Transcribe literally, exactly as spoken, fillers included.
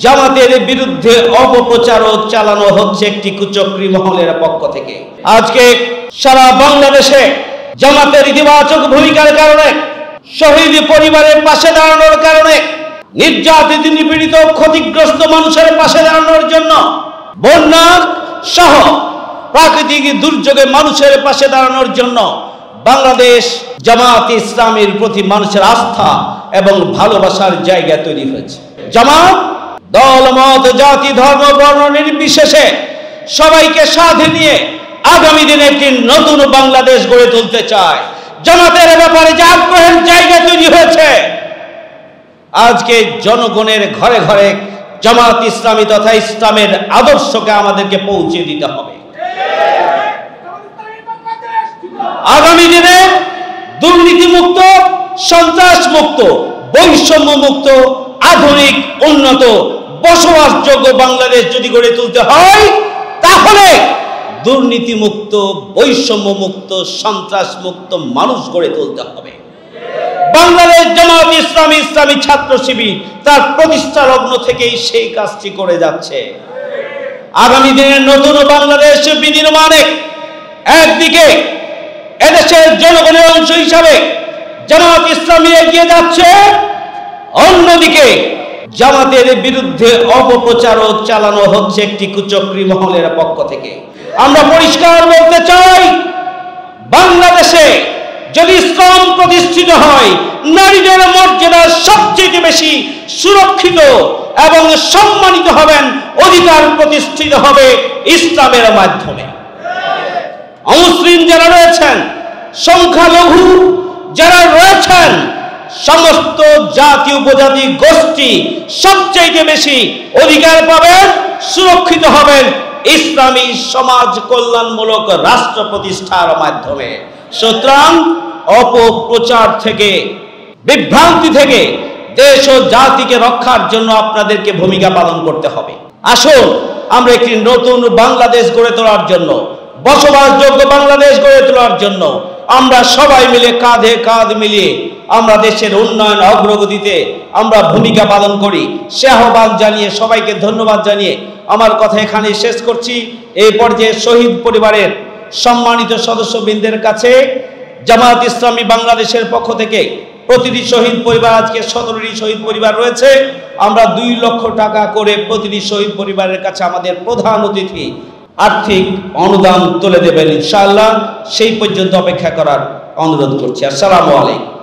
জামাতের বিরুদ্ধে অপপ্রচারও চালানো হচ্ছে একটি কুচক্রী মহলের পক্ষ থেকে। আজকে সারা বাংলাদেশে জামাতের ইতিবাচক ভূমিকার কারণে, শহীদ পরিবারের পাশে দাঁড়ানোর কারণে, নির্যাতিত নিপীড়িত ক্ষতিগ্রস্ত মানুষের পাশে দাঁড়ানোর জন্য, বন্যা সহ প্রাকৃতিক দুর্যোগে মানুষের পাশে দাঁড়ানোর জন্য বাংলাদেশ জামাত ইসলামের প্রতি মানুষের আস্থা এবং ভালোবাসার জায়গা তৈরি হয়েছে। জামাত দল মত জাতি ধর্ম বর্ণ নির্বিশেষে সবাইকে সাথে নিয়ে আগামী দিনে একটি নতুন বাংলাদেশ গড়ে তুলতে চায়। জামাতের ব্যাপারে যে আগ্রহের জায়গা তৈরি হয়েছে, আজকে জনগণের ঘরে ঘরে জামাত ইসলামী তথা ইসলামের আদর্শকে আমাদেরকে পৌঁছে দিতে হবে। আগামী দিনে দুর্নীতিমুক্ত, সন্ত্রাসমুক্ত, বৈষম্য মুক্ত, আধুনিক, উন্নত, বসবাসযোগ্য বাংলাদেশ যদি গড়ে তুলতে হয়, তাহলে দুর্নীতিমুক্ত, বৈষম্য মুক্ত, সন্ত্রাস মুক্ত মানুষ গড়ে তুলতে হবে। বাংলাদেশ জামাত ইসলামী ইসলামী ছাত্র শিবির তার প্রতিষ্ঠা লগ্ন থেকেই সেই কাজটি করে যাচ্ছে। আগামী দিনের নতুন বাংলাদেশ বিনির্মাণে একদিকে এদেশের জনগণের অংশ হিসাবে জামাত ইসলামী এগিয়ে যাচ্ছে, অন্যদিকে জামাতের বিরুদ্ধে অপপ্রচারও চালানো হচ্ছে একটি কুচক্রী মহলের পক্ষ থেকে। আমরা পরিষ্কার বলতে চাই, বাংলাদেশে যদি ইসলাম প্রতিষ্ঠিত হয়, নারীদের মর্যাদা সবচেয়ে বেশি সুরক্ষিত এবং সম্মানিত হবেন, অধিকার প্রতিষ্ঠিত হবে ইসলামের মাধ্যমে। অমুসলিম যারা রয়েছেন, সংখ্যালঘু যারা রয়েছেন, সমস্ত জাতি উপজাতি গোষ্ঠী সবচেয়ে বেশি অধিকার পাবেন, সুরক্ষিত হবেন ইসলামী সমাজ কল্যাণমূলক রাষ্ট্র প্রতিষ্ঠার মাধ্যমে। সুতরাং অপপ্রচার থেকে, বিভ্রান্তি থেকে দেশ ও জাতিকে রক্ষার জন্য আপনাদেরকে ভূমিকা পালন করতে হবে। আসুন আমরা একটি নতুন বাংলাদেশ গড়ে তোলার জন্য, বসবাসযোগ্য বাংলাদেশ গড়ে তোলার জন্য আমরা সবাই মিলে কাঁধে কাঁধ মিলিয়ে আমরা দেশের উন্নয়ন অগ্রগতিতে আমরা ভূমিকা পালন করি। সে আহ্বান জানিয়ে, সবাইকে ধন্যবাদ জানিয়ে আমার কথা এখানে শেষ করছি। এই পর্যায়ে শহীদ পরিবারের সম্মানিত সদস্যবৃন্দের কাছে জামাত ইসলামী বাংলাদেশের পক্ষ থেকে প্রতিটি শহীদ পরিবার, আজকে সতেরোটি শহীদ পরিবার রয়েছে, আমরা দুই লক্ষ টাকা করে প্রতিটি শহীদ পরিবারের কাছে আমাদের প্রধান অতিথি আর্থিক অনুদান তুলে দেবেন ইনশাআল্লাহ। সেই পর্যন্ত অপেক্ষা করার অনুরোধ করছি। আসসালামু আলাইকুম।